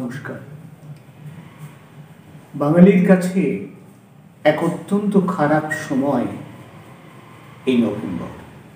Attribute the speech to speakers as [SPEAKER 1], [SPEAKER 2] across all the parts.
[SPEAKER 1] নমস্কার। বাঙালির কাছে এক অত্যন্ত খারাপ সময় এই নভেম্বর।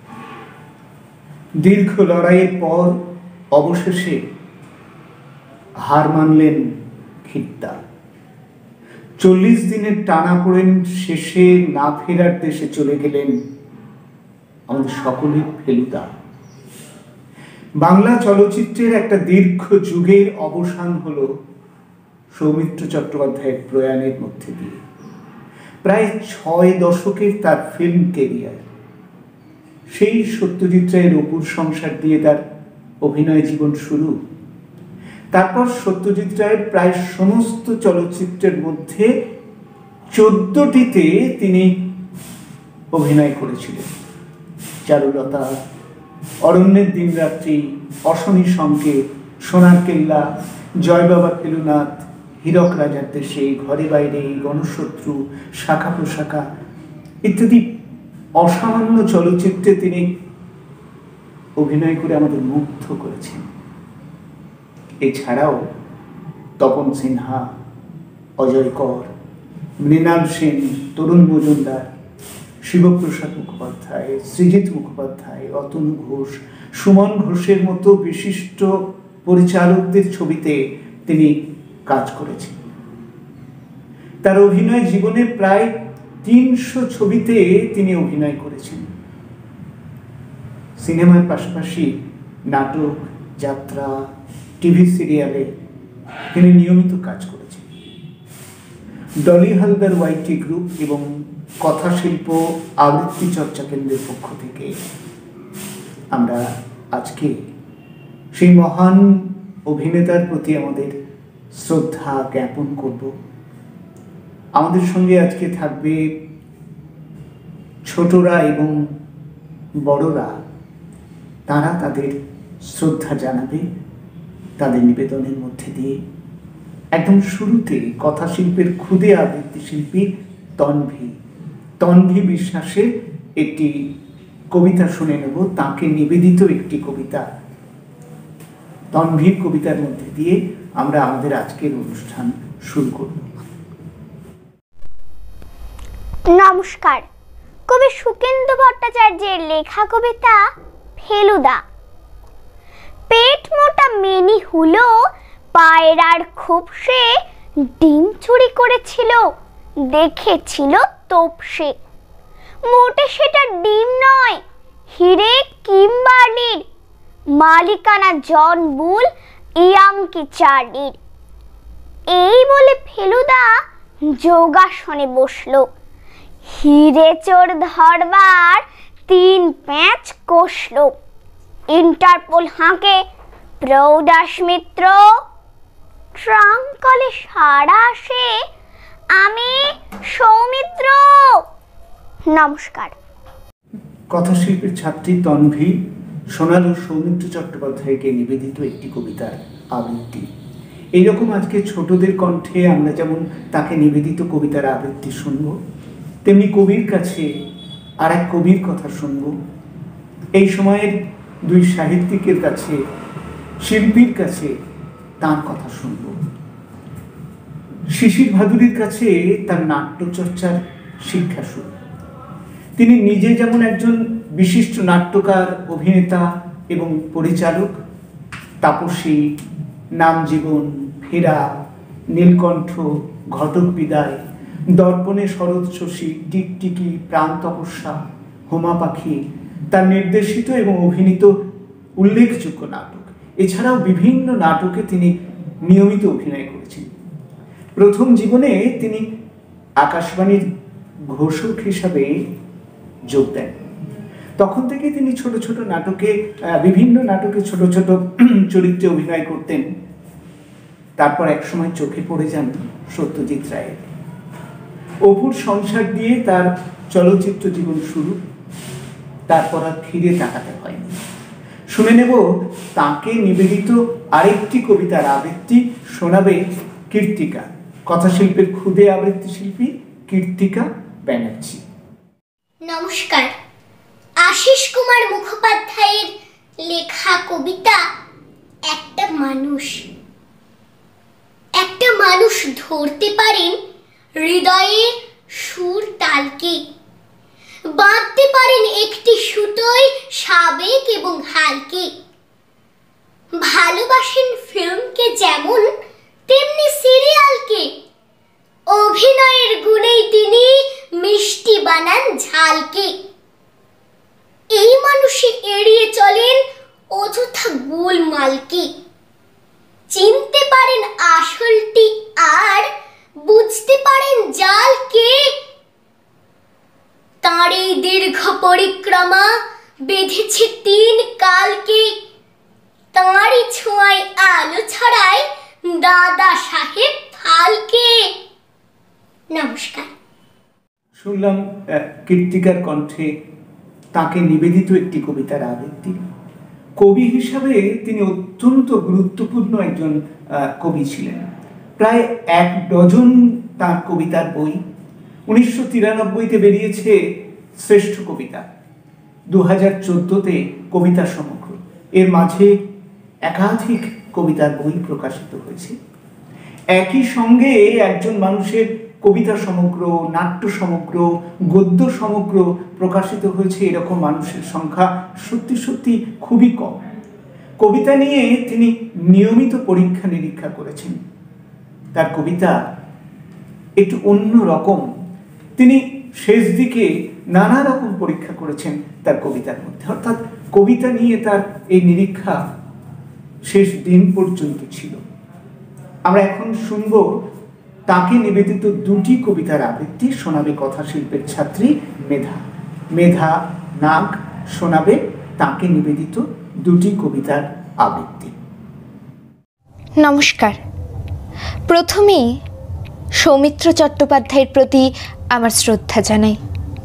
[SPEAKER 1] দীর্ঘ লড়াইয়ের পর অবশেষে হার মানলেন খিত্তা। 40 দিনের টানাপোড়েন শেষে না ফেরার দেশে চলে গেলেন আমাদের সকলের ফেলুদা। বাংলা চলচ্চিত্রের একটা দীর্ঘ যুগের অবসান হলো সৌমিত্র চট্টোপাধ্যায়ের প্রয়াণের মধ্যে দিয়ে। প্রায় 6 দশকের তার ফিল্ম কেরিয়ার, সেই সত্যজিৎ রায়ের অপুর সংসার দিয়ে তার অভিনয় জীবন শুরু। তারপর সত্যজিৎ রায়ের প্রায় সমস্ত চলচ্চিত্রের মধ্যে 14টিতে তিনি অভিনয় করেছিলেন। চারুলতা, অরণ্যের দিনরাত্রি, অশনি সংকেত, সোনার কেল্লা, জয় বাবা ফেলুনাথ, হীরক রাজার দেশে, ঘরে বাইরে, গণশত্রু, শাখা প্রশাখা ইত্যাদি অসামান্য চলচ্চিত্রে তিনি অভিনয় করে আমাদের মুগ্ধ করেছেন। এছাড়াও তপন সিনহা, অজয় কর, মৃণাল সেন, তরুণ মজুমদার, শিবপ্রসাদ মুখোপাধ্যায়, সৃজিত মুখোপাধ্যায়, অতনু ঘোষ, সুমন ঘোষের মতো বিশিষ্ট পরিচালকদের ছবিতে তিনি কাজ করেছেন। তার অভিনয় জীবনে প্রায় 300 ছবিতে তিনি অভিনয় করেছেন। সিনেমার পাশাপাশি নাটক, যাত্রা, টিভি সিরিয়ালে তিনি নিয়মিত কাজ করেছেন। ডলি হালদার ওয়াইটি গ্রুপ এবং কথাশিল্প আবৃত্তি চর্চা কেন্দ্রের পক্ষ থেকে আমরা আজকে সেই মহান অভিনেতার প্রতি আমাদের শ্রদ্ধা জ্ঞাপন করব। আমাদের সঙ্গে আজকে থাকবে ছোটরা এবং বড়রা, তারা তাদের শ্রদ্ধা জানাবে তাদের নিবেদনের মধ্যে দিয়ে। একদম শুরুতে কথাশিল্পের ক্ষুদে আবৃত্তি শিল্পী তন্ভী বিশ্বাসের একটি কবিতা শুনে নেব, তাকে নিবেদিত একটি কবিতা। তন্ভীর কবিতার মধ্যে দিয়ে আমরা আমাদের আজকের অনুষ্ঠান শুরু করব।
[SPEAKER 2] নমস্কার। কবি সুকেন্দু ভট্টাচার্যের লেখা কবিতা ফেলুদা। পেট মোটা মেনি হুলো পায়রার খোপসে ডিম চুরি করেছিল, দেখেছিল তোপসে। মোটে সেটা ডিম নয়, হিরে কিম্বার্লির, মালিকানা জন বুল ইয়াংকি চার্লির। এই বলে ফেলুদা যোগাসনে বসলো, হিরে চোর ধরবার 3 প্যাঁচ কষলো। ইন্টারপোল হাঁকে প্রৌদাস মিত্র, ট্রাঙ্ক কলে সাড়া আসে, আমি সৌমিত্র। নমস্কার।
[SPEAKER 1] কথাশিল্পের ছাত্রী তন্ভী শোনালো সৌমিত্র চট্টোপাধ্যায়কে নিবেদিত একটি কবিতার আবৃত্তি। এইরকম আজকে ছোটদের কণ্ঠে আমরা যেমন তাকে নিবেদিত কবিতার আবৃত্তি শুনব, তেমনি কবির কাছে আর এক কবির কথা শুনব। এই সময়ের 2 সাহিত্যিকের কাছে, শিল্পীর কাছে তার কথা শুনব। শিশির ভাদুরীর কাছে তার নাট্যচর্চার শিক্ষা শুরু। তিনি নিজে যেমন একজন বিশিষ্ট নাট্যকার, অভিনেতা এবং পরিচালক, তাপসী, নামজীবন, ফেরা, নীলকণ্ঠ, ঘটক বিদায়, দর্পণে শরৎ শশী, টিকটিকি, প্রাণ তপস্যা, হোমা পাখি তার নির্দেশিত এবং অভিনীত উল্লেখযোগ্য নাটক। এছাড়াও বিভিন্ন নাটকে তিনি নিয়মিত অভিনয় করেছেন। প্রথম জীবনে তিনি আকাশবাণীর ঘোষক হিসাবে যোগ দেন। তখন থেকে তিনি ছোট ছোট নাটকে, বিভিন্ন নাটকে ছোট ছোট চরিত্রে অভিনয় করতেন। তারপর একসময় চোখে পড়ে যান সত্যজিৎ রায়ের। অপুর সংসার দিয়ে তার চলচ্চিত্র জীবন শুরু, তারপর আর ফিরে তাকাতে হয়নি। শুনে নেব তাকে নিবেদিত আরেকটি কবিতার আবৃত্তি। শোনাবে কীর্তিকা, কথাশিল্পের ক্ষুদে আবৃত্তি শিল্পী কীর্তিকা ব্যানার্জি।
[SPEAKER 3] নমস্কার। আশিস কুমার মুখোপাধ্যায়ের লেখা কবিতা একটা মানুষ। একটা মানুষ ধরতে পারেন হৃদয়ে সুর তালকে, বাঁধতে পারেন একটি সুতোয় সাবেক এবং হালকে। ভালোবাসেন ফিল্মকে যেমন তেমনি সিরিয়ালকে, অভিনয়ের গুণেই তিনি মিষ্টি বানান ঝালকে। এই মানুষই এড়িয়ে চলেন অযথা গোলমালকে, চিনতে পারেন আসলটি আর বুঝতে পারেন জালকে। তাঁর এই দীর্ঘ পরিক্রমা বেঁধেছে 3 কালকে, তাঁরই ছোঁয়ায় আলো ছড়ায় দাদা সাহেব ফালকে। নমস্কার।
[SPEAKER 1] শুনলাম কীর্তিকার কণ্ঠে তাকে নিবেদিত একটি কবিতার আবৃত্তি। কবি হিসাবে তিনি অত্যন্ত গুরুত্বপূর্ণ একজন কবি ছিলেন। প্রায় 1 ডজন তাঁর কবিতার বই। 1993-তে বেরিয়েছে শ্রেষ্ঠ কবিতা, 2014-তে কবিতা সমগ্র। এর মাঝে একাধিক কবিতার বই প্রকাশিত হয়েছে। একই সঙ্গে একজন মানুষের কবিতা সমগ্র, নাট্য সমগ্র, গদ্য সমগ্র প্রকাশিত হয়েছে এরকম মানুষের সংখ্যা সত্যি সত্যি খুবই কম। কবিতা নিয়ে তিনি নিয়মিত পরীক্ষা নিরীক্ষা করেছেন। তার কবিতা একটু অন্য রকম। তিনি শেষ দিকে নানা রকম পরীক্ষা করেছেন তার কবিতার মধ্যে, অর্থাৎ কবিতা নিয়ে তার এই নিরীক্ষা শেষ দিন পর্যন্ত ছিল। আমরা এখন শুনব তাকে নিবেদিত 2টি কবিতার আবৃত্তি। শোনাবে কথাশিল্পের ছাত্রী মেধা। মেধা নাগ শোনাবে তাকে নিবেদিত 2টি কবিতার আবৃত্তি।
[SPEAKER 4] নমস্কার। প্রথমেই সৌমিত্র চট্টোপাধ্যায়ের প্রতি আমার শ্রদ্ধা জানাই।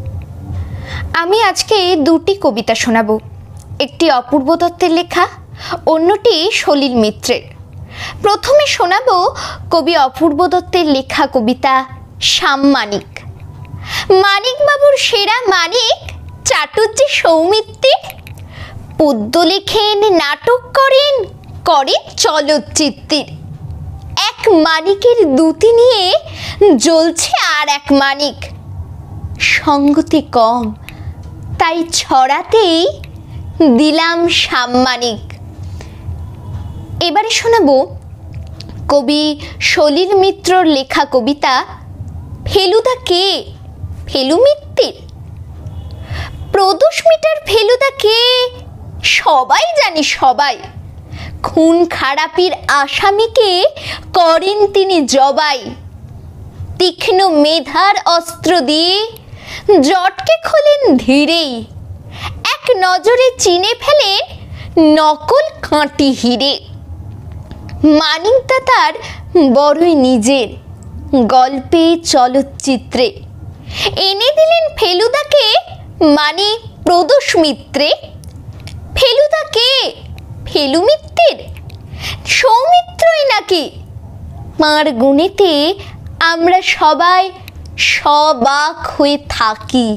[SPEAKER 4] আমি আজকে 2টি কবিতা শোনাব। একটি অপূর্ব দত্তের লেখা, অন্যটি সলিল মিত্রের। প্রথমে শোনাব কবি অপূর্ব দত্তের লেখা কবিতা সাম্মানিক। মানিকবাবুর সেরা মানিক চাটুজ্জে সৌমিত্রের, পদ্য লেখেন, নাটক করেন, করেন চলচ্চিত্রের। এক মানিকের দুতি নিয়ে জ্বলছে আর এক মানিক, সঙ্গতি কম তাই ছড়াতেই দিলাম সাম্মানিক। এবারে শোনাব কবি সলিল মিত্রর লেখা কবিতা ফেলুদা কে, ফেলু মিত্রের। প্রদোষ মিটার ফেলুদা কে সবাই জানি সবাই, খুন খারাপির আসামিকে করেন তিনি জবাই। তীক্ষ্ণ মেধার অস্ত্র দিয়ে জটকে খোলেন ধীরেই, এক নজরে চিনে ফেলেন নকল কাঁটি হিরে। মানিকদা তার বড়ই নিজের, গল্পে চলচ্চিত্রে এনে দিলেন ফেলুদাকে মানে প্রদোষ মিত্রে। ফেলুদা কে, ফেলু মিত্রের। সৌমিত্রই নাকি, তাঁর গুণেতে আমরা সবাই সবাক হয়ে থাকি।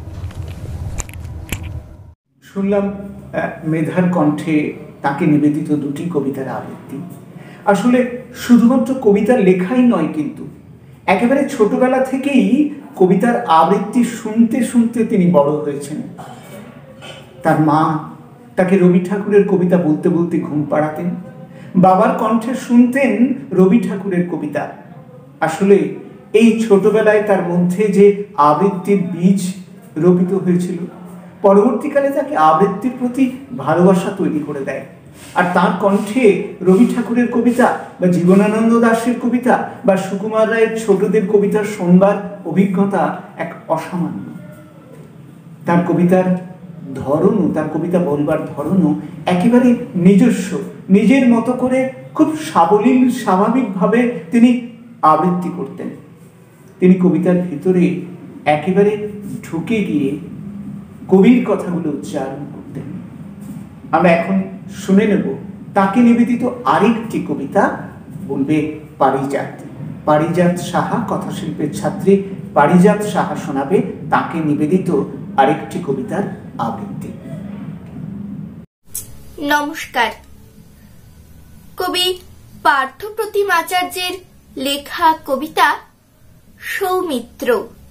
[SPEAKER 1] শুনলাম মেধার কণ্ঠে তাকে নিবেদিত 2টি কবিতার আবৃত্তি। আসলে শুধুমাত্র কবিতার লেখাই নয়, কিন্তু একেবারে ছোটবেলা থেকেই কবিতার আবৃত্তি শুনতে শুনতে তিনি বড় হয়েছেন। তার মা তাকে রবি ঠাকুরের কবিতা বলতে বলতে ঘুম পাড়াতেন। বাবার কণ্ঠে শুনতেন রবি ঠাকুরের কবিতা। আসলে এই ছোটবেলায় তার মধ্যে যে আবৃত্তির বীজ রোপিত হয়েছিল, পরবর্তীকালে তাকে আবৃত্তির প্রতি ভালোবাসা তৈরি করে দেয়। আর তার কণ্ঠে রবি ঠাকুরের কবিতা বা জীবনানন্দ দাশের কবিতা বা সুকুমার রায়ের ছোটদের কবিতার শুনবার অভিজ্ঞতা এক অসামান্য। তার কবিতার ধরনও, তার কবিতা বলবার ধরনও একেবারে নিজস্ব, নিজের মতো করে খুব সাবলীল স্বাভাবিকভাবে তিনি আবৃত্তি করতেন। তিনি কবিতার ভিতরে একেবারে ঢুকে গিয়ে কবির কথাগুলো উচ্চারণ করতেন। আমরা এখন শুনে নেব তাকে নিবেদিত আরেকটি কবিতা, বলবে পারিজাত। পারিজাত সাহা, কথাশিল্পের ছাত্রী পারিজাত সাহা শোনাবে তাকে নিবেদিত আরেকটি কবিতার আবৃত্তি।
[SPEAKER 5] নমস্কার। কবি পার্থপ্রতিম আচার্যের
[SPEAKER 4] লেখা কবিতা সৌমিত্র।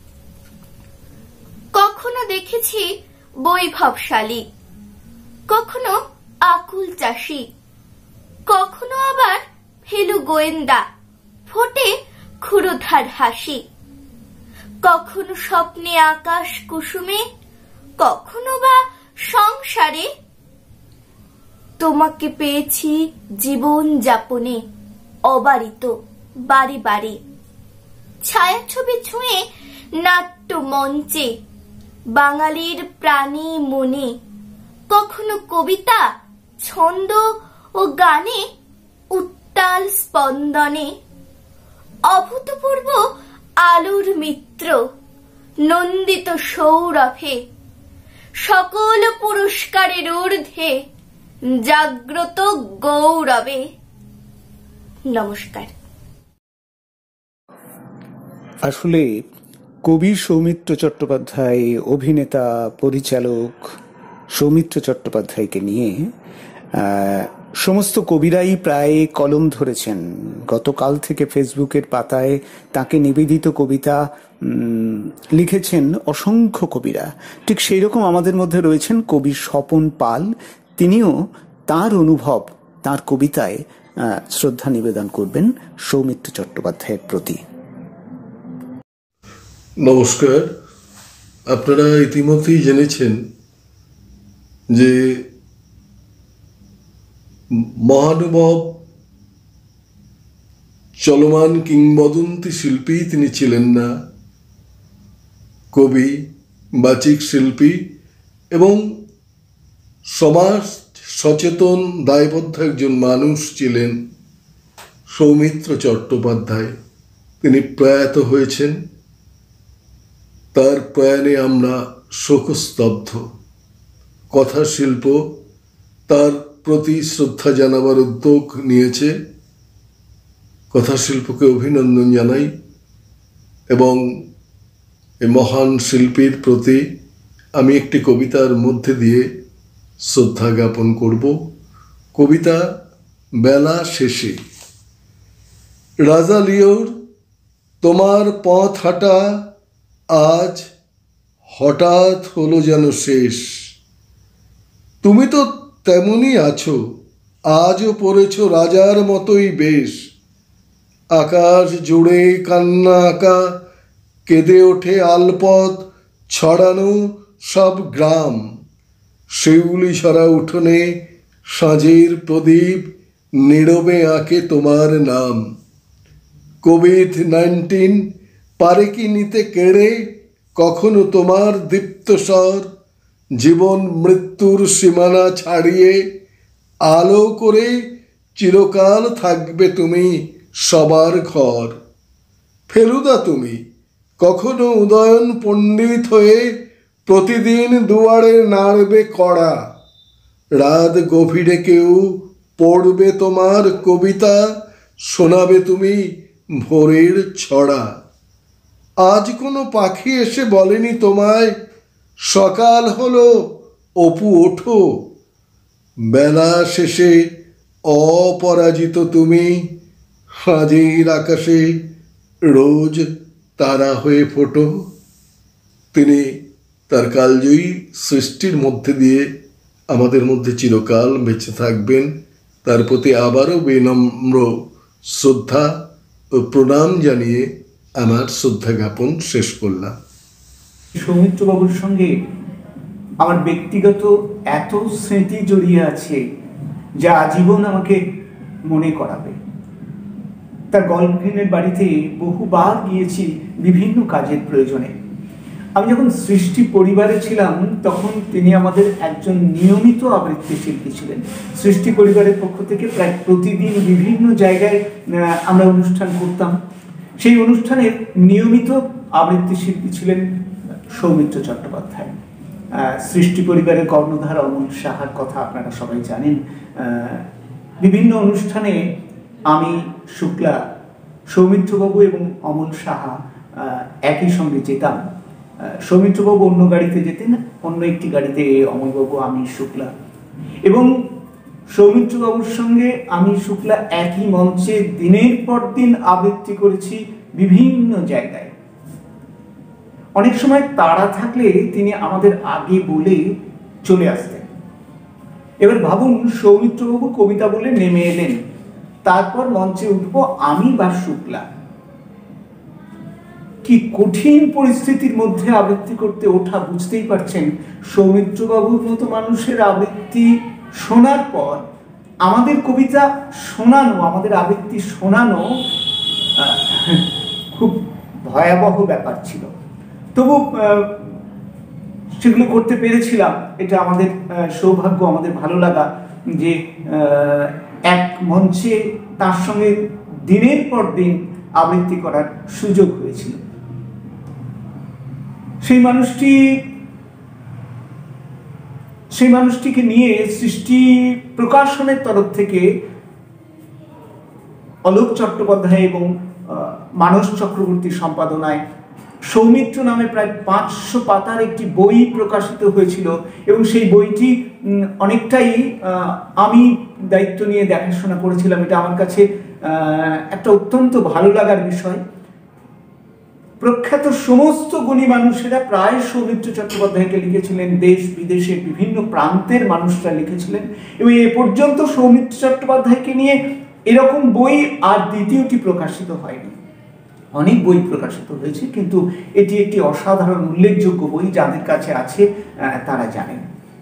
[SPEAKER 4] কখনো দেখেছি বৈভবশালী, কখনো আকুল চাষী, কখনো আবার ফেলু গোয়েন্দা, ফোটে ক্ষুরধার হাসি। কখনো স্বপ্নে আকাশ কুসুমে, কখনো বা সংসারে। তোমাকে পেয়েছি জীবন যাপনে অবারিত বাড়ি বাড়ি। ছায়াছবি ছুঁয়ে নাট্য মঞ্চে বাঙালির প্রাণী মনে। কখনো কবিতা ছন্দ ও গানে উত্তাল স্পন্দনে। অভূতপূর্ব আলোর মিত্র নন্দিত সৌরভে, সকল পুরস্কারের ঊর্ধ্বে জাগ্রত গৌরবে। নমস্কার।
[SPEAKER 1] আসলে কবি সৌমিত্র চট্টোপাধ্যায়, অভিনেতা পরিচালক সৌমিত্র চট্টোপাধ্যায়কে নিয়ে সমস্ত কবিরাই প্রায় কলম ধরেছেন। গতকাল থেকে ফেসবুকের পাতায় তাকে নিবেদিত কবিতা লিখেছেন অসংখ্য কবিরা। ঠিক সেই রকম আমাদের মধ্যে রয়েছেন কবি স্বপন পাল। তিনিও তার অনুভব তার কবিতায় শ্রদ্ধা নিবেদন করবেন সৌমিত্র চট্টোপাধ্যায়ের প্রতি।
[SPEAKER 5] নমস্কার। আপনারা ইতিমধ্যেই জেনেছেন যে মহানুভব চলমান কিংবদন্তি শিল্পী তিনি ছিলেন না, কবি, বাচিক শিল্পী এবং সমাজ সচেতন দায়বদ্ধ একজন মানুষ ছিলেন সৌমিত্র চট্টোপাধ্যায়। তিনি প্রয়াত হয়েছেন। তার প্রয়াণে আমরা শোকস্তব্ধ। কথা শিল্প তার প্রতি শ্রদ্ধা জানাবার উদ্যোগ নিয়েছে। কথা শিল্পকে অভিনন্দন জানাই এবং এই মহান শিল্পীর প্রতি আমি একটি কবিতার মধ্যে দিয়ে শ্রদ্ধা জ্ঞাপন করব। কবিতা বেলা শেষে। রাজা লিওর তোমার পথ হাঁটা আজ হঠাৎ হলো যেন শেষ। তুমি তো তেমনই আছো, আজও পড়েছ রাজার মতোই বেশ। আকাশ জুড়ে কান্না আঁকা, কেঁদে ওঠে আলপথ ছড়ানো সব গ্রাম। শিউলি ছড়া উঠোনে সাঁঝের প্রদীপ নীরবে আঁকে তোমার নাম। কোভিড-19 পারে কি নিতে কেড়ে কখনো তোমার দীপ্তস্বর? জীবন মৃত্যুর সীমানা ছাড়িয়ে আলো করে চিরকাল থাকবে তুমি সবার ঘর। ফেলুদা তুমি কখনো উদয়ন পণ্ডিত হয়ে প্রতিদিন দুয়ারে নাড়বে কড়া। রাত গভীরে কেউ পড়বে তোমার কবিতা, শোনাবে তুমি ভোরের ছড়া। আজ কোনো পাখি এসে বলেনি তোমায় সকাল হলো অপু ওঠো। বেলা শেষে অপরাজিত তুমি, হাজির আকাশে রোজ তারা হয়ে ফোটো। তিনি তার কালজয়ী সৃষ্টির মধ্যে দিয়ে আমাদের মধ্যে চিরকাল বেঁচে থাকবেন। তার প্রতি আবারও বিনম্র শ্রদ্ধা ও প্রণাম জানিয়ে আমার শ্রদ্ধা জ্ঞাপন শেষ করলাম।
[SPEAKER 1] সৌমিত্রবাবুর সঙ্গে আমার ব্যক্তিগত এত স্মৃতি জড়িয়ে আছে যা আজীবন আমাকে মনে করাবে। তার গল্পহীনের বাড়িতে বহুবার গিয়েছি বিভিন্ন কাজের প্রয়োজনে। আমি যখন সৃষ্টি পরিবারে ছিলাম তখন তিনি আমাদের একজন নিয়মিত আবৃত্তি শিল্পী ছিলেন। সৃষ্টি পরিবারের পক্ষ থেকে প্রায় প্রতিদিন বিভিন্ন জায়গায় আমরা অনুষ্ঠান করতাম। সেই অনুষ্ঠানের নিয়মিত আবৃত্তি শিল্পী ছিলেন সৌমিত্র চট্টোপাধ্যায়। সৃষ্টি পরিবারের কর্ণধার অমল সাহার কথা আপনারা সবাই জানেন। বিভিন্ন অনুষ্ঠানে আমি, শুক্লা, সৌমিত্রবাবু এবং অমল সাহা একই সঙ্গে যেতাম। সৌমিত্রবাবু অন্য গাড়িতে যেতেন, অন্য একটি গাড়িতে অমলবাবু, আমি, শুক্লা। এবং সৌমিত্রবাবুর সঙ্গে আমি শুক্লা একই মঞ্চে দিনের পর দিন আবৃত্তি করেছি বিভিন্ন জায়গায়। অনেক সময় তাড়া থাকলে তিনি আমাদের আগে বলে চলে আসতেন। এবার ভাবুন, সৌমিত্রবাবু কবিতা বলে নেমে এলেন, তারপর মঞ্চে উঠবো আমি বা শুক্লা। কি কঠিন পরিস্থিতির মধ্যে আবৃত্তি করতে ওঠা, বুঝতেই পারছেন। সৌমিত্রবাবুর মতো মানুষের আবৃত্তি শোনার পর আমাদের কবিতা শোনানো, আমাদের আবৃত্তি শোনানো খুব ভয়াবহ ব্যাপার ছিল। তবু সেগুলো করতে পেরেছিলাম, এটা আমাদের সৌভাগ্য, আমাদের ভালো লাগা যে এক মঞ্চে তার সঙ্গে দিনের পর দিন আবৃত্তি করার সুযোগ হয়েছিল। সেই মানুষটিকে নিয়ে সৃষ্টি প্রকাশনের তরফ থেকে অলোক চট্টোপাধ্যায় এবং মানস চক্রবর্তীর সম্পাদনায় সৌমিত্র নামে প্রায় 500 পাতার একটি বই প্রকাশিত হয়েছিল, এবং সেই বইটি অনেকটাই আমি দায়িত্ব নিয়ে দেখাশোনা করেছিলাম। এটা আমার কাছে একটা অত্যন্ত ভালো লাগার বিষয়। প্রখ্যাত সমস্ত গুণী মানুষেরা প্রায় সৌমিত্র চট্টোপাধ্যায়কে লিখেছিলেন, দেশ বিদেশের বিভিন্ন প্রান্তের মানুষরা লিখেছিলেন, এবং এ পর্যন্ত সৌমিত্র চট্টোপাধ্যায়কে নিয়ে এরকম বই আর দ্বিতীয়টি প্রকাশিত হয়নি। অনেক বই প্রকাশিত হয়েছে, কিন্তু এটি একটি অসাধারণ উল্লেখযোগ্য বই, যাদের কাছে আছে তারা জানেন।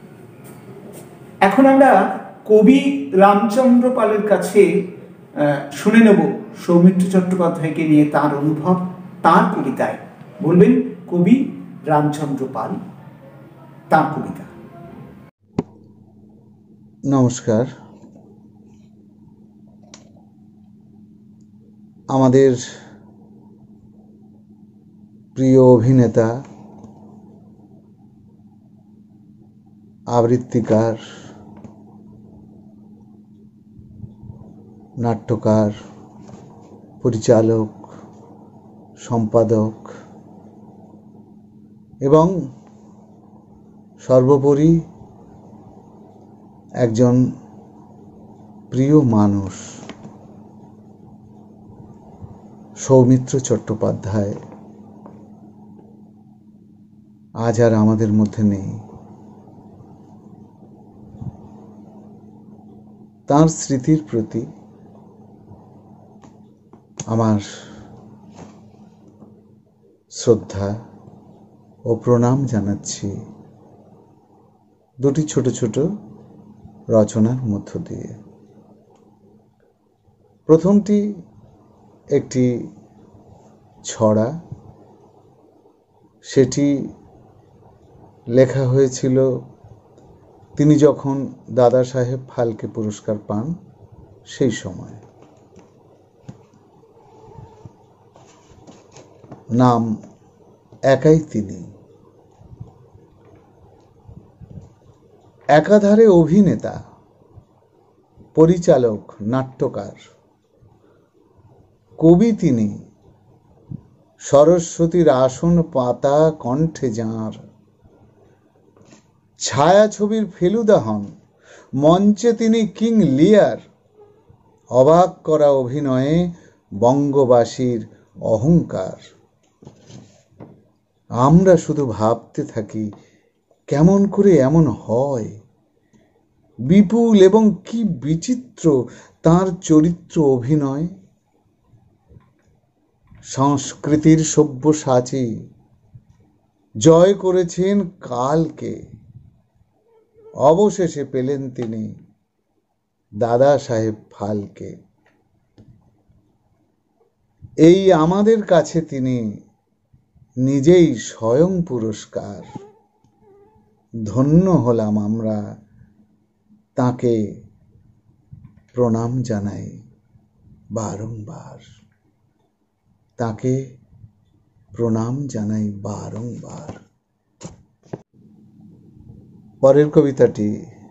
[SPEAKER 1] এখন আমরা কবি রামচন্দ্র পালের কাছে শুনে নেব সৌমিত্র চট্টোপাধ্যায়কে নিয়ে তার অনুভব, তার কবিতায়। বলবেন কবি রামচন্দ্র পাল, তার কবিতা।
[SPEAKER 6] নমস্কার। আমাদের প্রিয় অভিনেতা, আবৃত্তিকার, নাট্যকার, পরিচালক, সম্পাদক এবং সর্বোপরি একজন প্রিয় মানুষ সৌমিত্র চট্টোপাধ্যায় আজ আর আমাদের মধ্যে নেই। তার স্মৃতির প্রতি আমার শ্রদ্ধা ও প্রণাম জানাচ্ছি দুটি ছোট ছোট রচনার মধ্য দিয়ে। প্রথমটি একটি ছড়া, সেটি লেখা হয়েছিল তিনি যখন দাদা সাহেব ফালকে পুরস্কার পান সেই সময়। নাম একাই তিনি। একাধারে অভিনেতা, পরিচালক, নাট্যকার, কবি তিনি। সরস্বতীর আসন পাতা কণ্ঠে যাঁর, ছায়াছবির ফেলুদা হন, মঞ্চে তিনি কিং লিয়ার। অবাক করা অভিনয়ে বঙ্গবাসীর অহংকার। আমরা শুধু ভাবতে থাকি কেমন করে এমন হয়। বিপুল এবং কি বিচিত্র তার চরিত্র অভিনয়। সংস্কৃতির সব্যসাচী, জয় করেছেন কালকে। অবশেষে পেলেন তিনি দাদা সাহেব ফালকে। এই আমাদের কাছে তিনি নিজেই স্বয়ং পুরস্কার। ধন্য হলাম আমরা, তাকে প্রণাম জানাই বারংবার। তাকে প্রণাম জানাই বারংবার। পরের কবিতাটি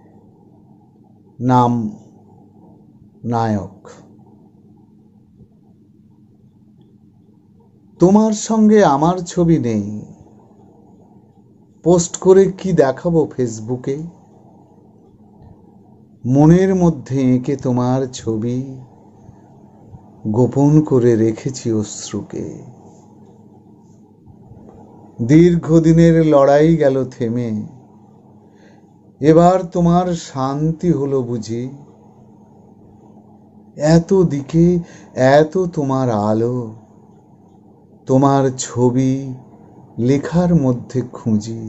[SPEAKER 6] নাম নায়ক। তোমার সঙ্গে আমার ছবি নেই, পোস্ট করে কি দেখাবো ফেসবুকে। মনের মধ্যে এঁকে তোমার ছবি, গোপন করে রেখেছি অশ্রুকে। দীর্ঘদিনের লড়াই গেল থেমে, এবার তোমার শান্তি হলো বুঝি। এত দিকে এত তোমার আলো, তোমার ছবি লেখার মধ্যে খুঁজি।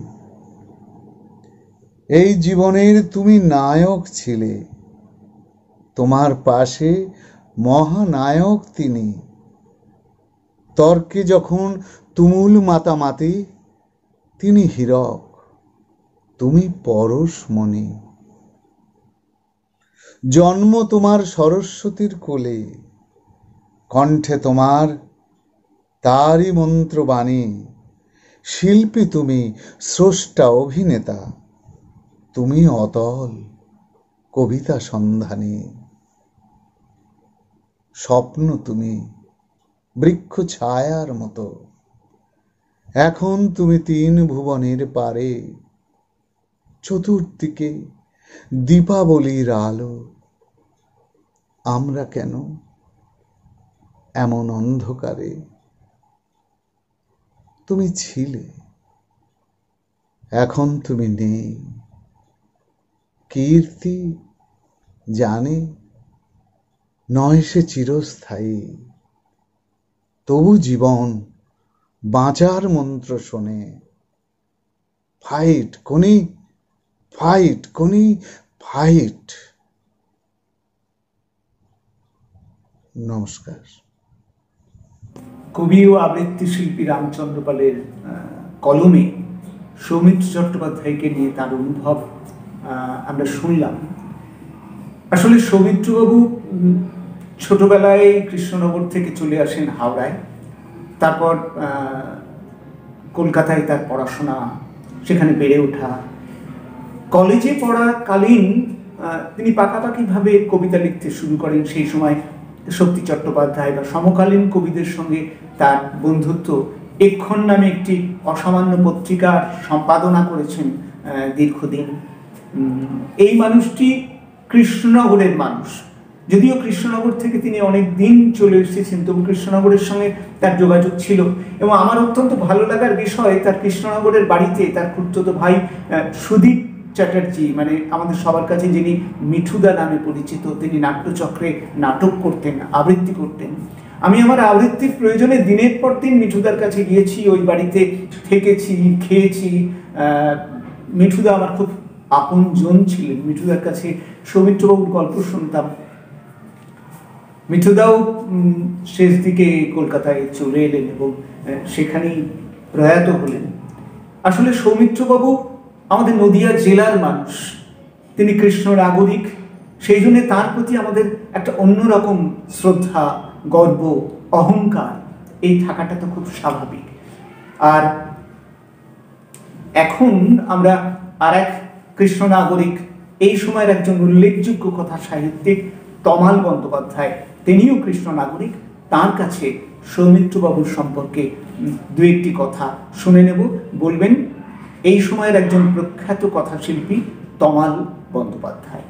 [SPEAKER 6] এই জীবনের তুমি নায়ক ছিলে, তোমার পাশে মহানায়ক তিনি। তর্কে যখন তুমুল মাতামাতি, তিনি হীরক, তুমি পরশমণি। জন্ম তোমার সরস্বতীর কোলে, কণ্ঠে তোমার তারই মন্ত্রবাণী। শিল্পী তুমি, স্রষ্টা অভিনেতা, তুমি অতল কবিতা সন্ধানী। স্বপ্ন তুমি, বৃক্ষ ছায়ার মতো, এখন তুমি 3 ভুবনের পারে। চতুর্দিকে দীপাবলির আলো, আমরা কেন এমন অন্ধকারে? তুমি ছিলে, এখন তুমি নেই। কীর্তি জানে নয় সে চিরস্থায়ী, তবু জীবন বাঁচার মন্ত্র শোনে। Fight Koni, fight Koni, fight. নমস্কার।
[SPEAKER 1] কবি ও আবৃত্তি শিল্পী রামচন্দ্র পালের কলমে সৌমিত্র চট্টোপাধ্যায়কে নিয়ে তার অনুভব আমরা শুনলাম। আসলে সৌমিত্রবাবু ছোটবেলায় কৃষ্ণনগর থেকে চলে আসেন হাওড়ায়, তারপর কলকাতায় তার পড়াশোনা, সেখানে বেড়ে ওঠা। কলেজে পড়াকালীন তিনি পাকাপাকিভাবে কবিতা লিখতে শুরু করেন। সেই সময় শক্তি চট্টোপাধ্যায় বা সমকালীন কবিদের সঙ্গে তার বন্ধুত্ব। এক্ষণ নামে একটি অসামান্য পত্রিকার সম্পাদনা করেছেন দীর্ঘদিন। এই মানুষটি কৃষ্ণনগরের মানুষ, যদিও কৃষ্ণনগর থেকে তিনি অনেক দিন চলে এসেছেন, তবু কৃষ্ণনগরের সঙ্গে তার যোগাযোগ ছিল। এবং আমার অত্যন্ত ভালো লাগার বিষয়, তার কৃষ্ণনগরের বাড়িতে তার খুড়তুতো ভাই সুদীপ চ্যাটার্জি, মানে আমাদের সবার কাছে যিনি মিঠুদা নামে পরিচিত, তিনি নাট্যচক্রে নাটক করতেন, আবৃত্তি করতেন। আমি আমার আবৃত্তির প্রয়োজনে দিনের পর দিন মিঠুদার কাছে গিয়েছি, ওই বাড়িতে থেকেছি, খেয়েছি। মিঠুদা আমার খুব আপনজন ছিলেন। মিঠুদার কাছে সৌমিত্রবাবুর গল্প শুনতাম। মিঠুদাও শেষ দিকে কলকাতায় চলে এলেন এবং সেখানেই প্রয়াত হলেন। আসলে সৌমিত্রবাবু আমাদের নদিয়া জেলার মানুষ, তিনি কৃষ্ণ নাগরিক, সেই জন্য তার প্রতি আমাদের একটা অন্যরকম শ্রদ্ধা, গর্ব, অহংকার এই থাকাটা তো খুব স্বাভাবিক। আর এখন আমরা আর এক কৃষ্ণ নাগরিক, এই সময়ের একজন উল্লেখযোগ্য কথা সাহিত্যিক তমাল বন্দ্যোপাধ্যায়, তিনিও কৃষ্ণ নাগরিক। তার কাছে সৌমিত্রবাবুর সম্পর্কে দু একটি কথা শুনে নেব। বলবেন এই সময়ের একজন প্রখ্যাত কথাশিল্পী তমাল বন্দ্যোপাধ্যায়।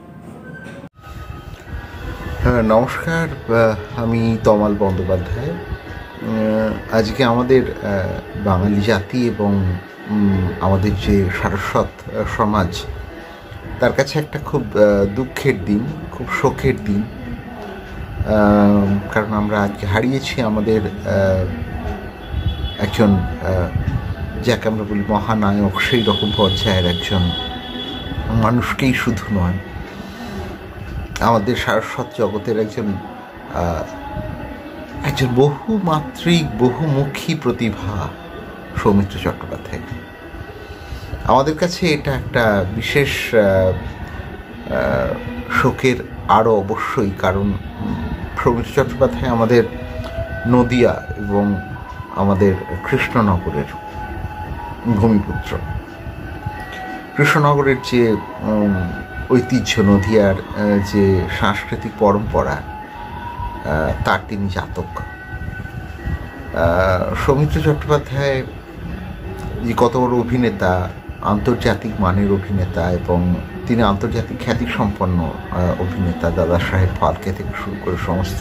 [SPEAKER 7] হ্যাঁ, নমস্কার। আমি তমাল বন্দ্যোপাধ্যায়। আজকে আমাদের বাঙালি জাতি এবং আমাদের যে সারস্বত সমাজ, তার কাছে একটা খুব দুঃখের দিন, খুব শোকের দিন। কারণ আমরা আজকে হারিয়েছি আমাদের একজন, যাকে আমরা বলি মহানায়ক, সেই রকম পর্যায়ের একজন মানুষকেই শুধু নয়, আমাদের সারস্বত জগতের একজন বহুমাত্রিক, বহুমুখী প্রতিভা সৌমিত্র চট্টোপাধ্যায়। আমাদের কাছে এটা একটা বিশেষ শোকের আরও অবশ্যই, কারণ সৌমিত্র চট্টোপাধ্যায় আমাদের নদিয়া এবং আমাদের কৃষ্ণনগরের ভূমিপুত্র। কৃষ্ণনগরের যে ঐতিহ্য, নদিয়ার যে সাংস্কৃতিক পরম্পরা, তার তিনি জাতক। সৌমিত্র চট্টোপাধ্যায় যে কত বড় অভিনেতা, আন্তর্জাতিক মানের অভিনেতা, এবং তিনি আন্তর্জাতিক খ্যাতিসম্পন্ন অভিনেতা। দাদা সাহেব ফালকে থেকে শুরু করে সমস্ত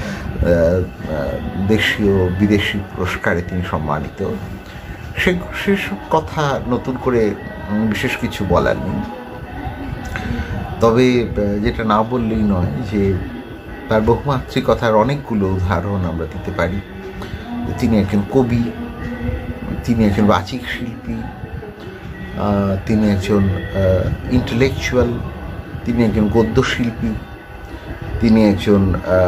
[SPEAKER 7] দেশীয় বিদেশি পুরস্কারে তিনি সম্মানিত। সেসব কথা নতুন করে বিশেষ কিছু বলার নেই। তবে যেটা না বললেই নয় যে তার বহুমাত্রিকতার অনেকগুলো উদাহরণ আমরা দিতে পারি। তিনি একজন কবি, তিনি একজন বাচিক শিল্পী, তিনি একজন ইন্টেলেকচুয়াল, তিনি একজন গদ্যশিল্পী, তিনি একজন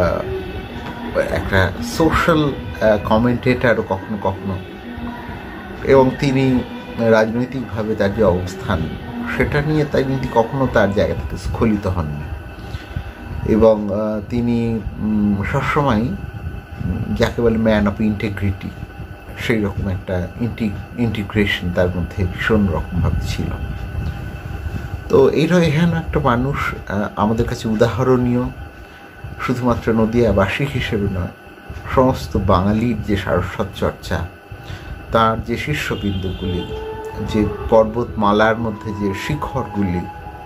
[SPEAKER 7] একটা সোশ্যাল কমেন্টেটারও কখনো কখনো, এবং তিনি রাজনৈতিকভাবে তার যে অবস্থান সেটা নিয়ে তিনি কখনো তার জায়গা থেকে স্খলিত হননি, এবং তিনি সবসময় যাকে বলে ম্যান অফ ইন্টিগ্রিটি, সেই রকম একটা ইন্টিগ্রেশন তার মধ্যে ভীষণ রকমভাবে ছিল। তো এখানে একটা মানুষ আমাদের কাছে উদাহরণীয়, শুধুমাত্র নদিয়াবাসী হিসেবে নয়, সমস্ত বাঙালির যে সারস্বত চর্চা, তার যে শীর্ষবিন্দুগুলি, যে পর্বতমালার মধ্যে যে শিখরগুলি,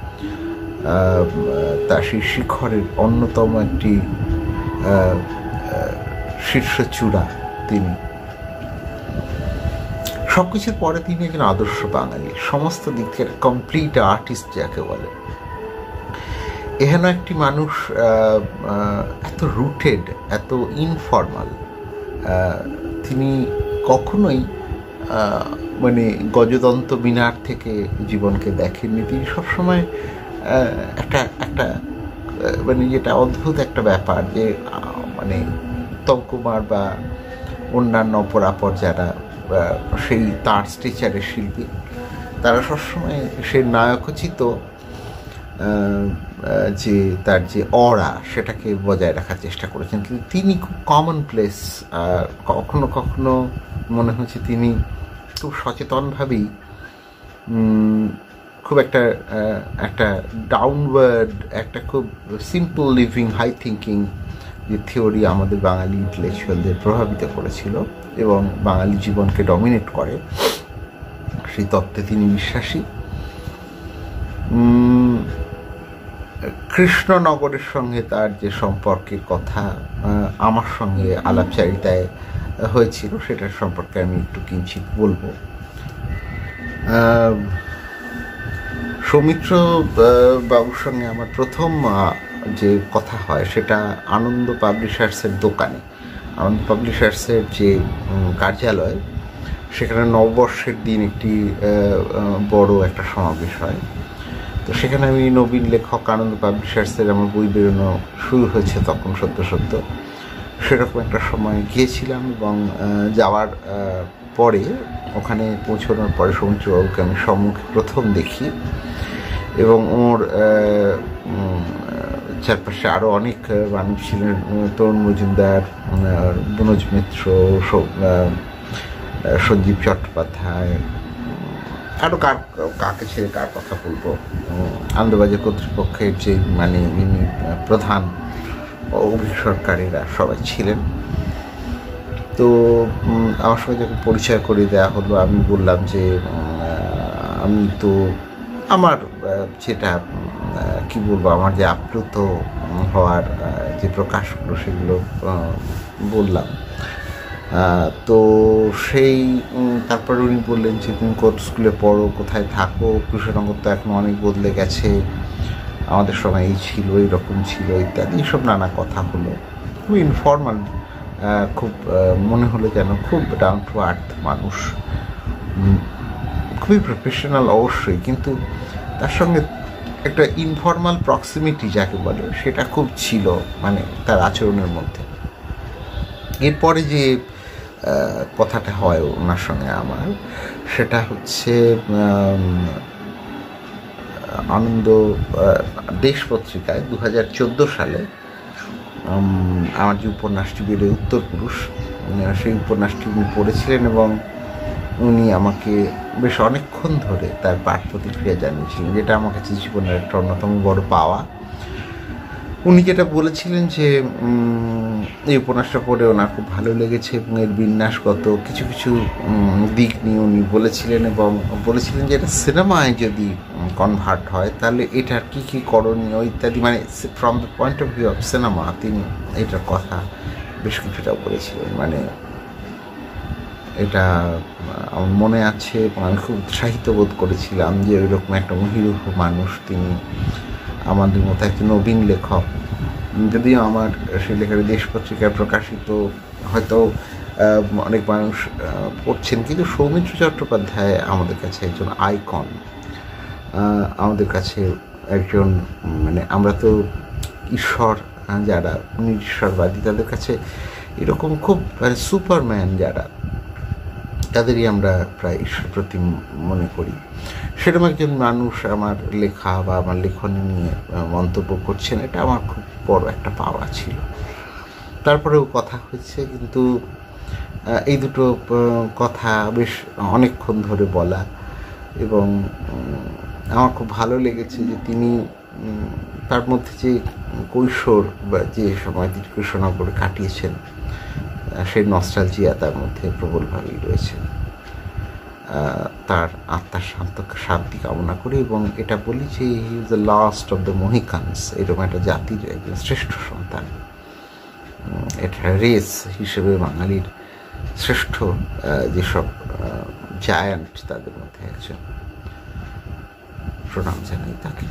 [SPEAKER 7] তা সেই শিখরের অন্যতম একটি শীর্ষচূড়া তিনি। সব কিছুর পরে তিনি একজন আদর্শ বাঙালি, সমস্ত দিক থেকে কমপ্লিট আর্টিস্ট যাকে বলে। এখানে একটি মানুষ এত রুটেড, এত ইনফর্মাল, তিনি কখনোই মানে গজদন্ত মিনার থেকে জীবনকে দেখেননি। তিনি সবসময় একটা মানে যেটা অদ্ভুত একটা ব্যাপার, যে মানে উত্তম কুমার বা অন্যান্য অপরাপর যারা সেই তার স্ট্রেচারের শিল্পী, তারা সবসময় সে নায়কোচিত যে তার যে অরা সেটাকে বজায় রাখার চেষ্টা করেছেন। কিন্তু তিনি খুব কমন প্লেস, কখনো কখনো মনে হচ্ছে তিনি খুব সচেতনভাবেই খুব একটা ডাউনওয়ার্ড, একটা খুব সিম্পল লিভিং, হাই থিঙ্কিং যে থিওরি আমাদের বাঙালি ইন্টেলেকচুয়ালদের প্রভাবিত করেছিল এবং বাঙালি জীবনকে ডমিনেট করে, সেই তত্ত্বে তিনি বিশ্বাসী। কৃষ্ণনগরের সঙ্গে তার যে সম্পর্কের কথা আমার সঙ্গে আলাপচারিতায় হয়েছিল, সেটার সম্পর্কে আমি একটু কিঞ্চিত বলবো। সৌমিত্র বাবুর সঙ্গে আমার প্রথম যে কথা হয় সেটা আনন্দ পাবলিশার্সের দোকানে। আনন্দ পাবলিশার্সের যে কার্যালয়, সেখানে নববর্ষের দিন একটি বড় একটা সমাবেশ হয়। তো সেখানে আমি নবীন লেখক, আনন্দ পাবলিশার্সের আমার বই বেরোনো শুরু হয়েছে তখন সদ্য সেরকম একটা সময় গিয়েছিলাম, এবং যাওয়ার পরে ওখানে পৌঁছানোর পরে সৌমিত্রবাবুকে আমি সম্মুখে প্রথম দেখি, এবং ওর চারপাশে আরও অনেক মানুষ ছিলেন, তরুণ মজুমদার, বুনজ মিত্র, সঞ্জীব চট্টোপাধ্যায়, আরও কাকে ছেড়ে কার কথা বলবো, আনন্দবাজার কর্তৃপক্ষের যে মানে যিনি প্রধান অভিসরকারীরা সবাই ছিলেন। তো আমার সঙ্গে যখন পরিচয় করে দেওয়া হলো, আমি বললাম যে আমি তো আমার যেটা কি বলবো, আমার যে আপ্লুত হওয়ার যে প্রকাশগুলো সেগুলো বললাম। তো সেই তারপরে উনি বললেন যে তুমি কোন স্কুলে পড়ো, কোথায় থাকো, কৃষ্ণনগর তো এখন অনেক বদলে গেছে, আমাদের সময় এই ছিল, এইরকম ছিল ইত্যাদি, এইসব নানা কথা হলো। খুব ইনফর্মাল, খুব মনে হলো যেন খুব ডাউন টু আর্থ মানুষ, খুবই প্রফেশনাল অবশ্যই, কিন্তু তার সঙ্গে একটা ইনফর্মাল প্রক্সিমিটি যাকে বলে সেটা খুব ছিল মানে তার আচরণের মধ্যে। এরপরে যে কথাটা হয় ওনার সঙ্গে আমার, সেটা হচ্ছে আনন্দ দেশ পত্রিকায় 2014 সালে আমার যে উপন্যাসটি বেরোয় উত্তরপুরুষ, সেই উপন্যাসটি উনি পড়েছিলেন এবং উনি আমাকে বেশ অনেকক্ষণ ধরে তার পাঠ প্রতিক্রিয়া জানিয়েছিলেন, যেটা আমার কাছে জীবনের একটা অন্যতম বড় পাওয়া। উনি যেটা বলেছিলেন যে এই উপন্যাসটা পড়ে ওনার খুব ভালো লেগেছে এবং এর বিন্যাসগত কিছু কিছু দিক নিয়ে উনি বলেছিলেন, এবং বলেছিলেন যে এটা সিনেমায় যদি কনভার্ট হয়, তাহলে এটার কী কী করণীয় ইত্যাদি, মানে from the point of view of cinema তিনি এটার কথা বেশ কিছুটা বলেছিলেন। মানে এটা আমার মনে আছে এবং আমি খুব উৎসাহিত বোধ করেছিলাম যে ওইরকম একটা মহিরুহ মানুষ তিনি, আমাদের মতো একজন নবীন লেখক, যদিও আমার সেই লেখাটি দেশ পত্রিকায় প্রকাশিত, হয়তো অনেক মানুষ পড়ছেন, কিন্তু সৌমিত্র চট্টোপাধ্যায় আমাদের কাছে একজন আইকন, আমাদের কাছে একজন, মানে আমরা তো ঈশ্বর যারা নিরীশ্বরবাদী তাদের কাছে এরকম খুব মানে সুপারম্যান যারা, তাদেরই আমরা প্রায় ঈশ্বর প্রতি মনে করি। সেরকম একজন মানুষ আমার লেখা বা আমার লেখনী নিয়ে মন্তব্য করছেন, এটা আমার খুব বড় একটা পাওয়া ছিল। তারপরেও কথা হয়েছে, কিন্তু এই দুটো কথা বেশ অনেকক্ষণ ধরে বলা, এবং আমার খুব ভালো লেগেছে যে তিনি তার মধ্যে যে কৈশোর বা যে সময় তিনি কৃষ্ণনগরে কাটিয়েছেন সেই নস্টালজিয়া তার মধ্যে প্রবলভাবেই রয়েছে। তার আত্মার শান্তি কামনা করি, এবং এটা বলি যে he is the last of the Mohicans, এরকম একটা জাতির একজন শ্রেষ্ঠ সন্তান, এটা রেস হিসেবে বাঙালির শ্রেষ্ঠ যেসব জায়ান্ট তাদের মধ্যে একজন। প্রণাম জানাই তাকে।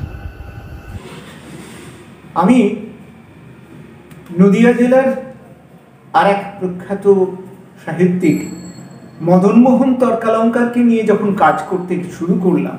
[SPEAKER 1] আমি নদিয়া জেলার আর এক প্রখ্যাত সাহিত্যিক মদনমোহন তর্কালঙ্কারকে নিয়ে যখন কাজ করতে শুরু করলাম,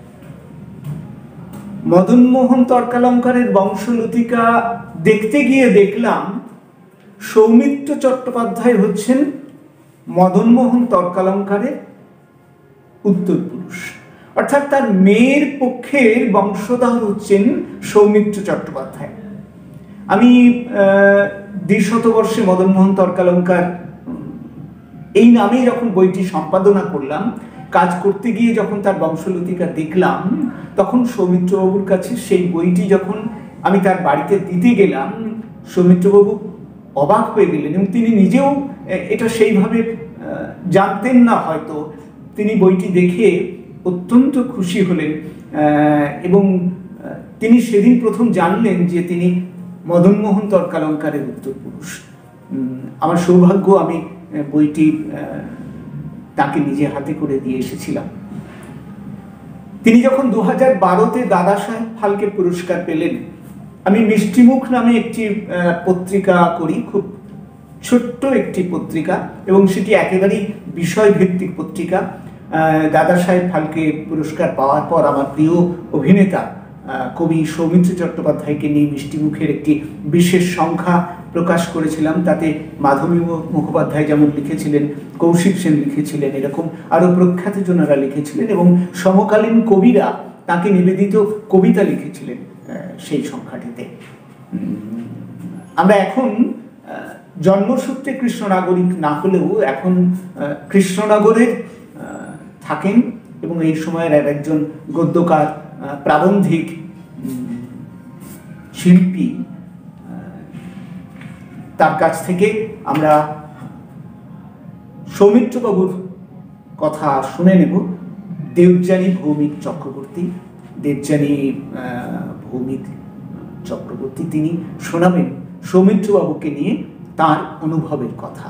[SPEAKER 1] মদনমোহন তর্কালঙ্কারের বংশলতিকা দেখতে গিয়ে দেখলাম সৌমিত্র চট্টোপাধ্যায় হচ্ছেন মদনমোহন তর্কালঙ্কারের উত্তরপুরুষ, অর্থাৎ তার মেয়ের পক্ষের বংশধর হচ্ছেন সৌমিত্র চট্টোপাধ্যায়। আমি দ্বিশতবর্ষে মদনমোহন তর্কালঙ্কার এই নামেই যখন বইটি সম্পাদনা করলাম, কাজ করতে গিয়ে যখন তার বংশলতিকা দেখলাম, তখন সৌমিত্রবাবুর কাছে সেই বইটি যখন আমি তার বাড়িতে দিতে গেলাম, সৌমিত্রবাবু অবাক হয়ে গেলেন, এবং তিনি নিজেও এটা সেইভাবে জানতেন না হয়তো। তিনি বইটি দেখে অত্যন্ত খুশি হলেন, এবং তিনি সেদিন প্রথম জানলেন যে তিনি মদনমোহন তর্কালঙ্কারের উত্তরপুরুষ। আমার সৌভাগ্য, আমি বইটি তাকে নিজে হাতে করে দিয়ে এসেছিলাম। তিনি যখন 2012-তে দাদা সাহেব ফালকে পুরস্কার পেলেন, আমি মিষ্টিমুখ নামে একটি পত্রিকা করি, খুব ছোট্ট একটি পত্রিকা, এবং সেটি একেবারেই বিষয়ভিত্তিক পত্রিকা। দাদা সাহেব ফালকে পুরস্কার পাওয়ার পর আমার প্রিয় অভিনেতা কবি সৌমিত্র চট্টোপাধ্যায়কে নিয়ে মিষ্টিমুখের একটি বিশেষ সংখ্যা প্রকাশ করেছিলাম। তাতে মাধবী মুখোপাধ্যায় যেমন লিখেছিলেন, কৌশিক সেন লিখেছিলেন, এরকম আরও প্রখ্যাতজনেরা লিখেছিলেন, এবং সমকালীন কবিরা তাকে নিবেদিত কবিতা লিখেছিলেন সেই সংখ্যাটিতে। আমরা এখন জন্মসূত্রে কৃষ্ণ নাগরিক না হলেও এখন কৃষ্ণনগরের থাকেন, এবং এই সময়ের একজন গদ্যকার, প্রাবন্ধিক, শিল্পী। তার কাছ থেকে আমরা সৌমিত্রবাবুর কথা শুনে নেব। দেবযানী ভৌমিক চক্রবর্তী, দেবযানী ভৌমিক চক্রবর্তী তিনি শোনাবেন সৌমিত্রবাবুকে নিয়ে তার অনুভবের কথা।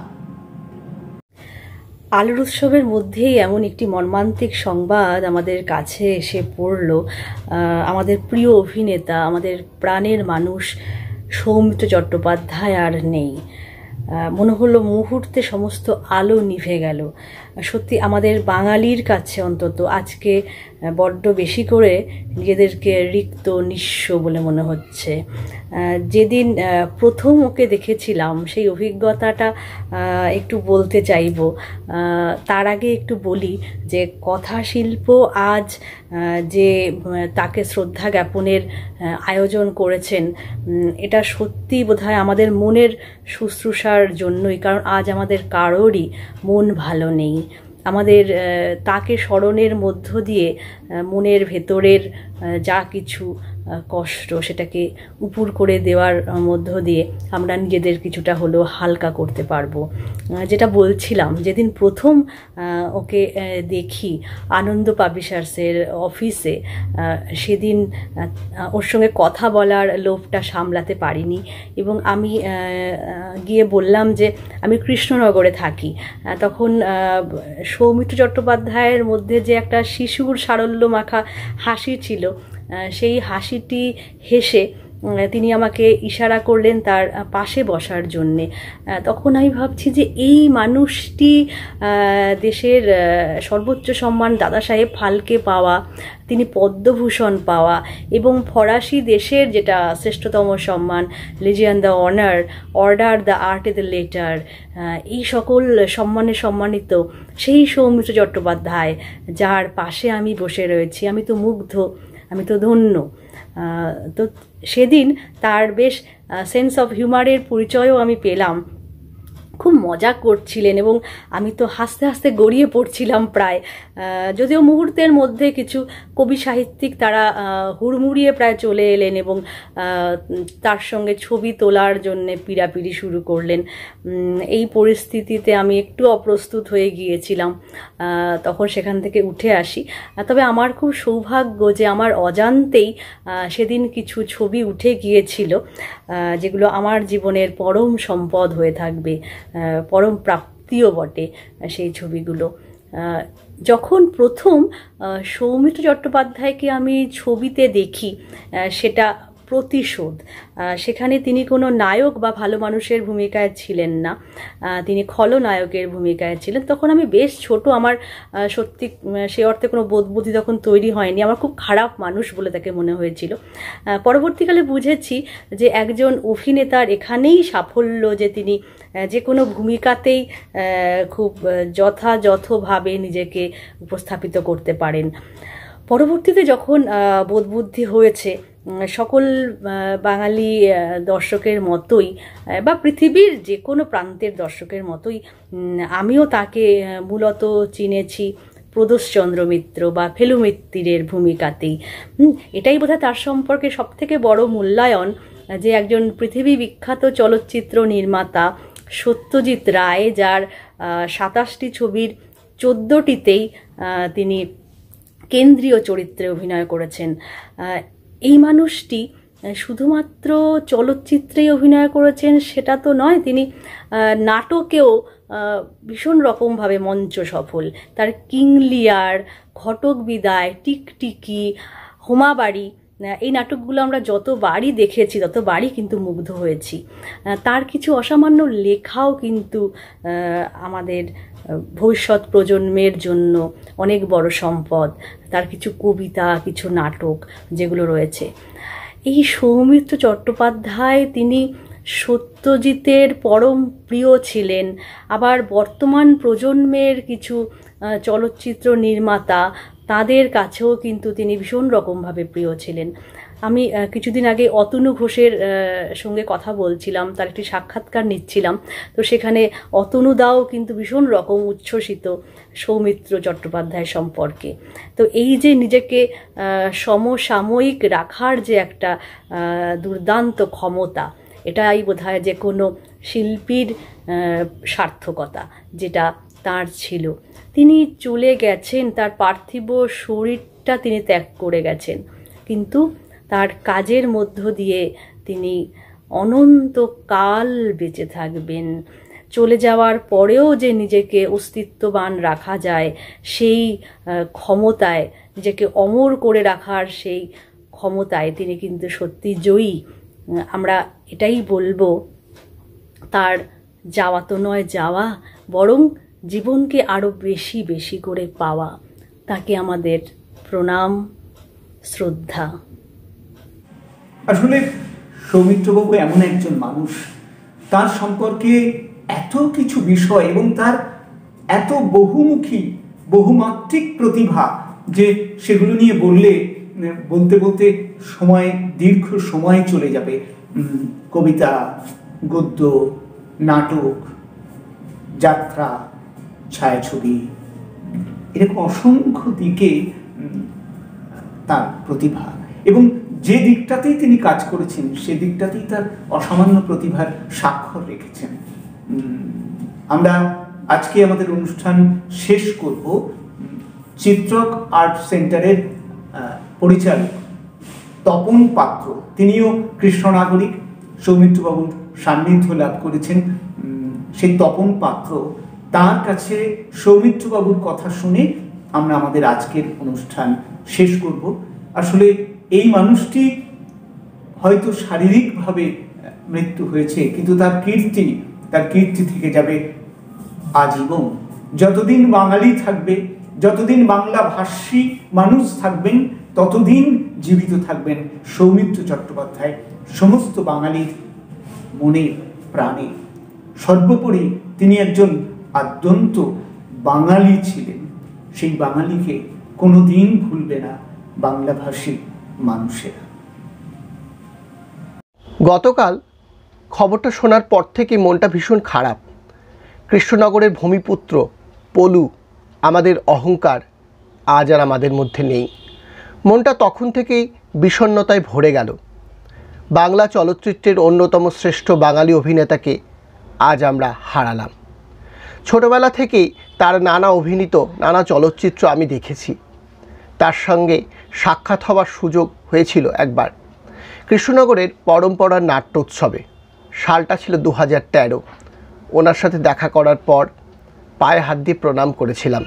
[SPEAKER 8] আলোর উৎসবের মধ্যেই এমন একটি মর্মান্তিক সংবাদ আমাদের কাছে এসে পড়ল। আমাদের প্রিয় অভিনেতা, আমাদের প্রাণের মানুষ সৌমিত্র চট্টোপাধ্যায় আর নেই। মনে হলো মুহূর্তে সমস্ত আলো নিভে গেল। সত্যি আমাদের বাঙালির কাছে অন্তত আজকে বড্ড বেশি করে নিজেদেরকে রিক্ত, নিঃস্ব বলে মনে হচ্ছে। যেদিন প্রথম ওকে দেখেছিলাম সেই অভিজ্ঞতাটা একটু বলতে চাইব। তার আগে একটু বলি যে কথাশিল্প আজ যে তাকে শ্রদ্ধা জ্ঞাপনের আয়োজন করেছেন, এটা সত্যি বোধহয় আমাদের মনের শুশ্রূষার জন্যই, কারণ আজ আমাদের কারোরই মন ভালো নেই। আমাদের তাকে স্মরণের মধ্য দিয়ে মনের ভেতরের যা কিছু কষ্ট সেটাকে উপুর করে দেওয়ার মধ্য দিয়ে আমরা নিজেদের কিছুটা হলেও হালকা করতে পারবো। যেটা বলছিলাম, যেদিন প্রথম ওকে দেখি আনন্দ পাবলিশার্সের অফিসে, সেদিন ওর সঙ্গে কথা বলার লোভটা সামলাতে পারিনি এবং আমি গিয়ে বললাম যে আমি কৃষ্ণনগরে থাকি। তখন সৌমিত্র চট্টোপাধ্যায়ের মধ্যে যে একটা শিশুর সারল্য মাখা হাসি ছিল, সেই হাসিটি হেসে তিনি আমাকে ইশারা করলেন তার পাশে বসার জন্যে। তখন আমি ভাবছি যে এই মানুষটি দেশের সর্বোচ্চ সম্মান দাদা সাহেব ফালকে পাওয়া, তিনি পদ্মভূষণ পাওয়া এবং ফরাসি দেশের যেটা শ্রেষ্ঠতম সম্মান Legion the Honour, Order the Art the Letter, এই সকল সম্মানে সম্মানিত সেই সৌমিত্র চট্টোপাধ্যায় যার পাশে আমি বসে রয়েছি, আমি তো মুগ্ধ, আমি তো ধন্য। তো সেদিন তার বেশ সেন্স অফ হিউমারের পরিচয়ও আমি পেলাম। খুব মজা করছিলেন এবং আমি তো হাসতে হাসতে গড়িয়ে পড়ছিলাম প্রায়। যদিও মুহূর্তের মধ্যে কিছু কবি সাহিত্যিক তারা হুড়মুড়িয়ে প্রায় চলে এলেন এবং তার সঙ্গে ছবি তোলার জন্যে পিড়াপিড়ি শুরু করলেন। এই পরিস্থিতিতে আমি একটু অপ্রস্তুত হয়ে গিয়েছিলাম, তখন সেখান থেকে উঠে আসি। তবে আমার খুব সৌভাগ্য যে আমার অজান্তেই সেদিন কিছু ছবি উঠে গিয়েছিল, যেগুলো আমার জীবনের পরম সম্পদ হয়ে থাকবে, পরম প্রাপ্তিও বটে সেই ছবিগুলো। যখন প্রথম সৌমিত্র চট্টোপাধ্যায়কে আমি ছবিতে দেখি, সেটা প্রতিশোধ। সেখানে তিনি কোনো নায়ক বা ভালো মানুষের ভূমিকায় ছিলেন না, তিনি খলনায়কের ভূমিকায় ছিলেন। তখন আমি বেশ ছোট, আমার সত্যি সে অর্থে কোনো বোধবুদ্ধি তখন তৈরি হয়নি, আমার খুব খারাপ মানুষ বলে তাকে মনে হয়েছিল। পরবর্তীকালে বুঝেছি যে একজন অভিনেতার এখানেই সাফল্য যে তিনি যে কোনো ভূমিকাতেই খুব যথাযথভাবে নিজেকে উপস্থাপিত করতে পারেন। পরবর্তীতে যখন বোধবুদ্ধি হয়েছে, সকল বাঙালি দর্শকের মতোই বা পৃথিবীর যে কোনো প্রান্তের দর্শকের মতোই আমিও তাকে মূলত চিনেছি প্রদোষচন্দ্র মিত্র বা ফেলু মিত্তিরের ভূমিকাতেই। এটাই বোধহয় তার সম্পর্কে সবথেকে বড় মূল্যায়ন, যে একজন পৃথিবী বিখ্যাত চলচ্চিত্র নির্মাতা সত্যজিৎ রায়, যার 27টি ছবির 14টিতেই তিনি কেন্দ্রীয় চরিত্রে অভিনয় করেছেন। এই মানুষটি শুধুমাত্র চলচ্চিত্রেই অভিনয় করেছেন সেটা তো নয়, তিনি নাটকেও ভীষণ রকমভাবে মঞ্চ সফল। তার কিং লিয়ার, ঘটক বিদায়, টিকটিকি, হোমাবাড়ি, এই নাটকগুলো আমরা যতবারই দেখেছি ততবারই কিন্তু মুগ্ধ হয়েছি। তার কিছু অসামান্য লেখাও কিন্তু আমাদের ভবিষ্যৎ প্রজন্মের জন্য অনেক বড় সম্পদ। তার কিছু কবিতা, কিছু নাটক যেগুলো রয়েছে। এই সৌমিত্র চট্টোপাধ্যায় তিনি সত্যজিতের পরম প্রিয় ছিলেন, আবার বর্তমান প্রজন্মের কিছু চলচ্চিত্র নির্মাতা তাদের কাছেও কিন্তু তিনি ভীষণ রকমভাবে প্রিয় ছিলেন। আমি কিছুদিন আগে অতনু ঘোষের সঙ্গে কথা বলছিলাম, তার একটি সাক্ষাৎকার নিচ্ছিলাম, তো সেখানে অতনুদাও কিন্তু ভীষণ রকম উচ্ছ্বসিত সৌমিত্র চট্টোপাধ্যায় সম্পর্কে। তো এই যে নিজেকে সমসাময়িক রাখার যে একটা দুর্দান্ত ক্ষমতা, এটাই বোধহয় যে কোনো শিল্পীর সার্থকতা যেটা তার ছিল। তিনি চলে গেছেন, তার পার্থিব শরীরটা তিনি ত্যাগ করে গেছেন, কিন্তু তার কাজের মধ্য দিয়ে তিনি অনন্তকাল বেঁচে থাকবেন। চলে যাওয়ার পরেও যে নিজেকে অস্তিত্ববান রাখা যায়, সেই ক্ষমতায়, নিজেকে অমর করে রাখার সেই ক্ষমতায় তিনি কিন্তু সত্যি জয়ী। আমরা এটাই বলবো, তার যাওয়া তো নয় যাওয়া, বরং জীবনকে আরও বেশি বেশি করে পাওয়া। তাকে আমাদের প্রণাম, শ্রদ্ধা।
[SPEAKER 1] আসলে সৌমিত্রবাবু এমন একজন মানুষ, তার সম্পর্কে এত কিছু বিষয় এবং তার এত বহুমুখী বহুমাত্রিক প্রতিভা যে সেগুলো নিয়ে বলতে বলতে দীর্ঘ সময় চলে যাবে। কবিতা, গদ্য, নাটক, যাত্রা, ছায়াছবি, এরকম অসংখ্য দিকে তার প্রতিভা। এবং যে দিকটাতেই তিনি কাজ করেছেন সে দিকটাতেই তার অসামান্য প্রতিভার স্বাক্ষর রেখেছেন। আমরা আজকে আমাদের অনুষ্ঠান শেষ করব চিত্রক আর্ট সেন্টারের পরিচালক তপন পাত্র, তিনিও কৃষ্ণ নাগরিক, সৌমিত্রবাবুর সান্নিধ্য লাভ করেছেন। সেই তপন পাত্র, তার কাছে সৌমিত্রবাবুর কথা শুনে আমরা আমাদের আজকের অনুষ্ঠান শেষ করব। আসলে এই মানুষটি হয়তো শারীরিকভাবে মৃত্যু হয়েছে, কিন্তু তার কীর্তি থেকে যাবে আজীবন। যতদিন বাঙালি থাকবে, যতদিন বাংলা ভাষী মানুষ থাকবেন, ততদিন জীবিত থাকবেন সৌমিত্র চট্টোপাধ্যায় সমস্ত বাঙালির মনে প্রাণে। সর্বোপরি তিনি একজন আদ্যন্ত বাঙালি ছিলেন। সেই বাঙালিকে কোনোদিন ভুলবে না বাংলাভাষী মানুষেরা।
[SPEAKER 9] গতকাল খবরটা শোনার পর থেকে মনটা ভীষণ খারাপ। কৃষ্ণনগরের ভূমিপুত্র পলু, আমাদের অহংকার, আজ আর আমাদের মধ্যে নেই। মনটা তখন থেকেই বিষণ্ণতায় ভরে গেল। বাংলা চলচ্চিত্রের অন্যতম শ্রেষ্ঠ বাঙালি অভিনেতাকে আজ আমরা হারালাম। ছোটবেলা থেকেই তার নানা চলচ্চিত্র আমি দেখেছি। তার সঙ্গে সাক্ষাৎ হওয়ার সুযোগ হয়েছিল একবার কৃষ্ণনগরের পরম্পরার নাট্যোৎসবে। সালটা ছিল 2013। ওনার সাথে দেখা করার পর পায়ে হাত দিয়ে প্রণাম করেছিলাম।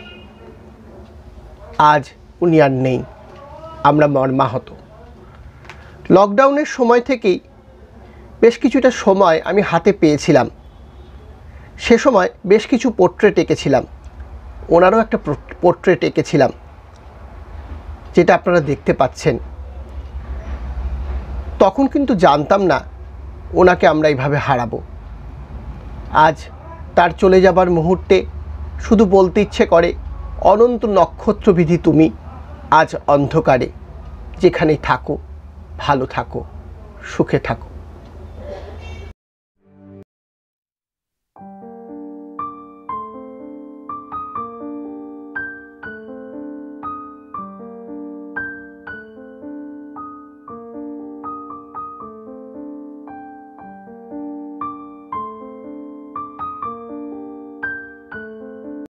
[SPEAKER 9] আজ উনি আর নেই, আমরা মর্মাহত। লকডাউনের সময় থেকেই বেশ কিছুটা সময় আমি হাতে পেয়েছিলাম। সে সময় বেশ কিছু পোর্ট্রেট এঁকেছিলাম, ওনারও একটা পোর্ট্রেট এঁকেছিলাম, যেটা আপনারা দেখতে পাচ্ছেন। তখন কিন্তু জানতাম না ওনাকে আমরা এইভাবে হারাবো। আজ তার চলে যাবার মুহূর্তে শুধু বলতে ইচ্ছে করে, অনন্ত নক্ষত্রবিধি তুমি আজ অন্ধকারে, যেখানেই থাকো ভালো থাকো, সুখে থাকো।